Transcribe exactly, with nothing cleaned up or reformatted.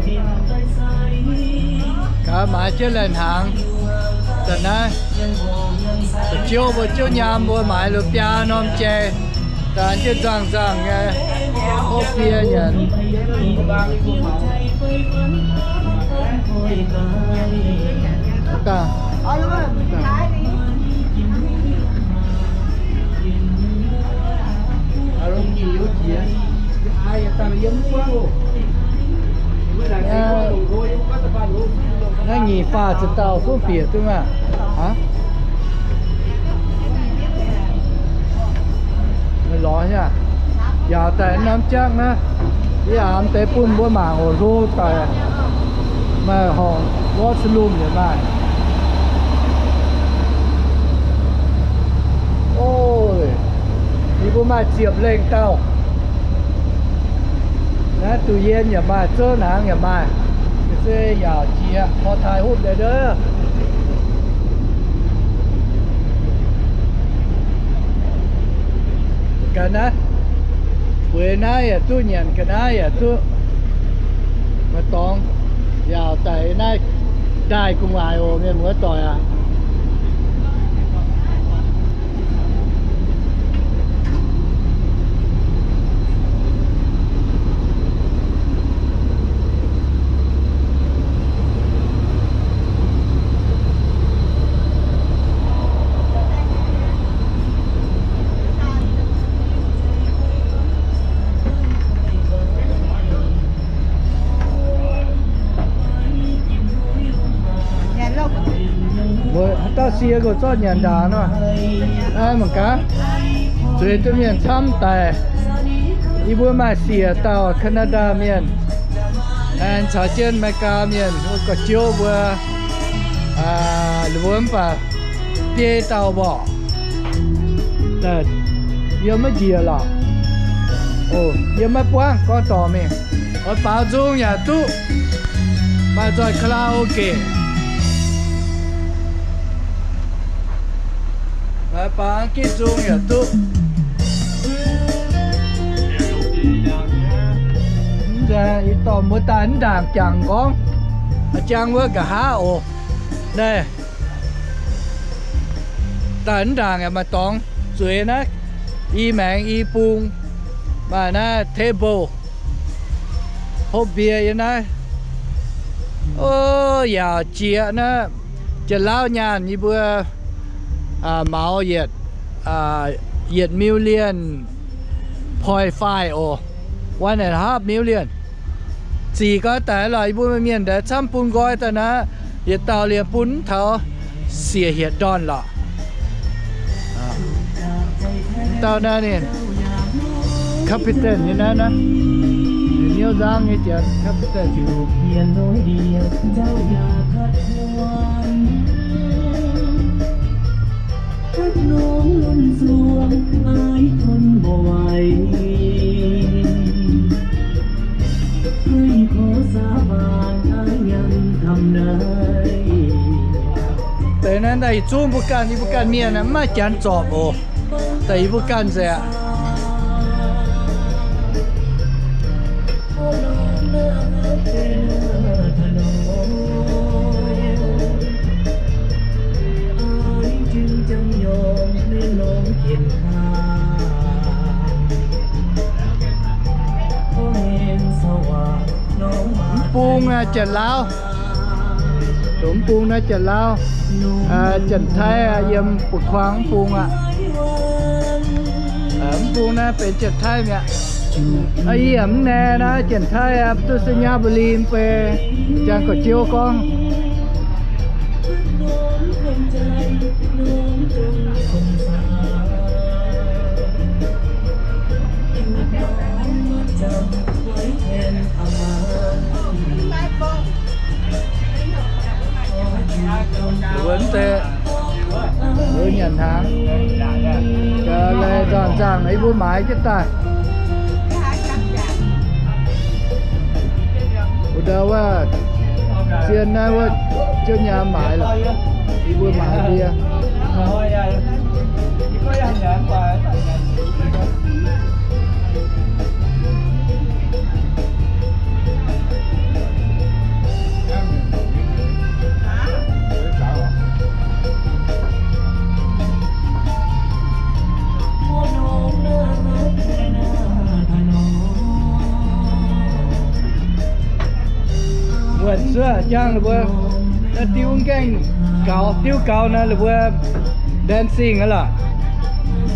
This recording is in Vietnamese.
cả mà chưa lên hàng tận này chiếu vừa chiếu nhà vừa买了piano nom chè tận chưa rằng rằng nghe hộp bia nhận cả nó nhị pha chỉ tàu số bìa thôi mà hả nó lo nha giờ tại năm chắc nữa bây giờ anh tới phun bữa mà hồ lô tại mà họ có saloon vậy mà ôi đi bữa mà chìa lên tàu nè tụi yên nhà mà chớ nắng nhà mà cái xe giờ chị họถ่ายรูปได้เด้อcái này bữa nay à tôi nhận cái này à tôi mà tòng giờ tại này đại cùng ai ô nghe mới tỏi à ta xia của cho nhận đá nữa ai mà cá rồi tôi miền thăm tại đi bữa mà xia tàu Canada miền anh trả tiền mấy cá miền có chiếu bữa à luôn phải bia tàu bỏแต่ยังไม่เจียหรอกโอ้ยังไม่ป้างก็ต่อมีở bảo dung nhà tu mà rồi karaoke来帮给中也都，giờ ít tao mới tán đảng chẳng có, chẳng với cả há ổ, đây, tán đảng mà tòng, rồi nó, y mạng y bung, mà nó table, hộp bia như này, ô, giờ chia nó, chỉ lao nhàn như bữa à máu nhiệt à nhiệt million point five ô one and a half million chỉ cóแต่là buôn miền để chăm pun góiแต่นะnhiệt tàu liền pun tháo xỉa nhiệt đòn lọ tàu này nè captain như thếนะnhiều giang như chuyện captainน้องล้นสวงอายทนบ่ไหวให้ขอสาบานอายยังทำได้แต่นั้นได้จูมบุกันที่บุกันเมียนะไม่จันจอบโอแต่บุกันเสียปูงอ่ะจัดแล้วหลวงปูงนะจัดแล้วอ่าจัดไทยอ่ะยำปุดควางปูงอ่ะอ่าปูงนะเป็นจัดไทยเนี่ยไอ้ยำแน่นะจัดไทยอ่ะตุสญาบลีนไปจังก็เจียวกองvấn đề với nhận hàng giờ này toàn rằng ấy vui mãi chứ ta udah wah chiên này wah cho nhà mãi là đi vui mãi bia ย่างหรือว่าติ้วแกงเก่าติ้วเก่านะหรือว่าแดนซิ่งอะล่ะ